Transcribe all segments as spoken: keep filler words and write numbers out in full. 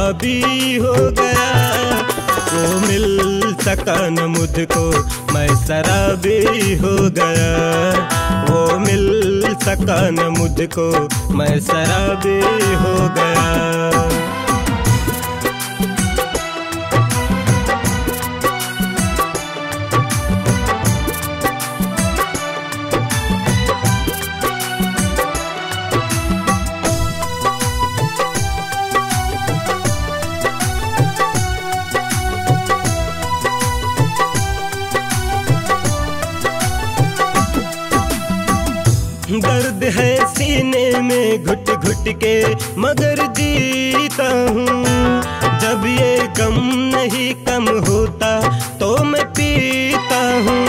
शराबी हो गया। वो मिल सका न मुझको मैं शराबी हो गया। वो मिल सका न मुझको मैं शराबी हो गया। दर्द है सीने में घुट घुट के मगर जीता हूँ। जब ये गम नहीं कम होता तो मैं पीता हूँ।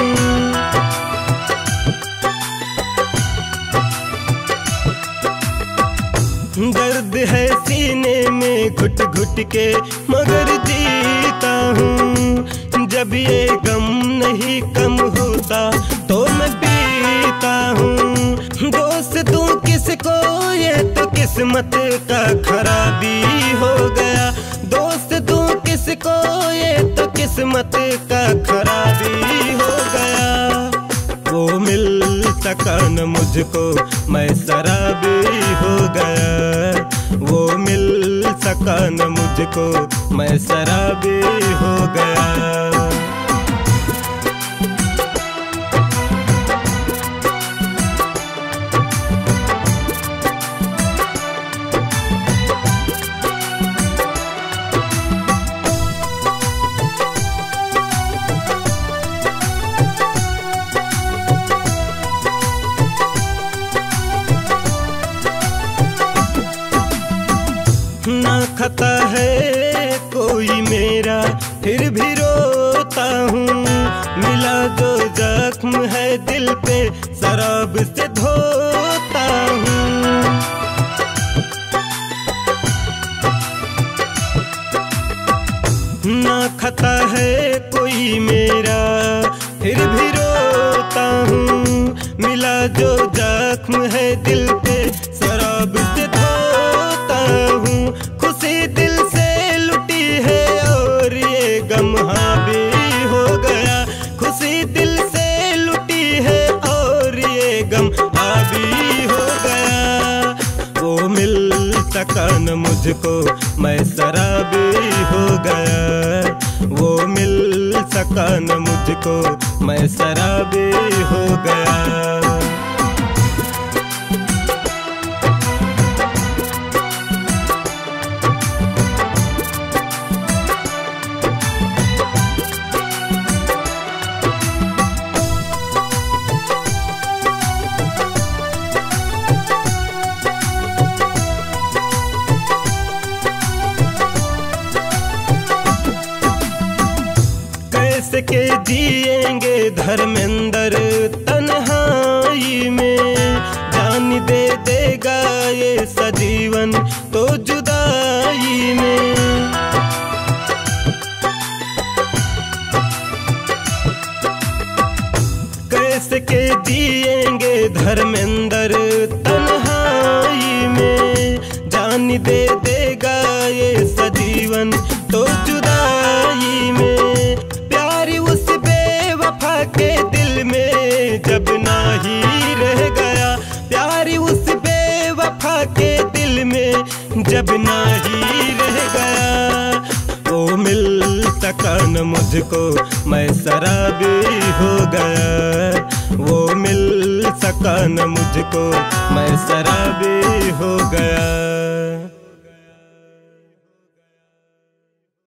दर्द है सीने में घुट घुट के मगर जीता हूँ। जब ये गम नहीं कम होता तो मैं पीता हूँ। दोस्त तू किसको ये तो किस्मत का खराबी हो गया। दोस्त तू किसको ये तो किस्मत का खराबी हो गया। वो मिल सका न मुझको मैं शराबी हो गया। वो मिल सका न मुझको मैं शराबी हो गया। ना खता है कोई मेरा फिर भी रोता हूँ। मिला जो जख्म है दिल पे शराब से धोता हूँ। ना खता है कोई मेरा फिर भी रोता हूँ। मिला जो जख्म है दिल पे शराब से धोता हूँ। खुशी दिल से लुटी है और ये गम हावी हो गया। खुशी दिल से लुटी है और ये गम हावी हो गया। वो मिल सका न मुझको मैं शराबी हो गया। वो मिल सका न मुझको मैं शराबी हो गया। कैसे के जिएंगे धर्मेंद्र तन्हाई में। जान दे देगा ये सजीवन तो जुदाई में। कैसे के जिएंगे धर्मेंद्र तन्हाई में। जान दे देगा ये सजीवन तो जुदाई में। के दिल में जब ना ही रह गया। प्यारी उस बेवफा के दिल में जब ना ही रह गया। वो मिल सका न मुझको मैं शराबी हो गया। वो मिल सका न मुझको मैं शराबी हो गया।